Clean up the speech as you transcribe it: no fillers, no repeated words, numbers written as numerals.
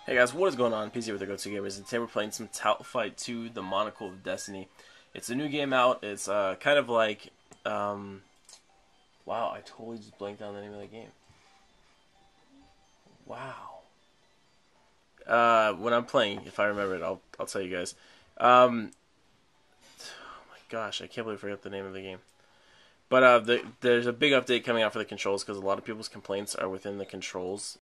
Hey guys, what is going on? Peezy with the Go-To Gamers, and today we're playing some TowelFight 2, the Monocle of Destiny. It's a new game out. It's kind of like, wow, I totally just blanked on the name of the game. Wow. When I'm playing, if I remember it, I'll tell you guys. Oh my gosh, I can't believe I forgot the name of the game. But there's a big update coming out for the controls because a lot of people's complaints are within the controls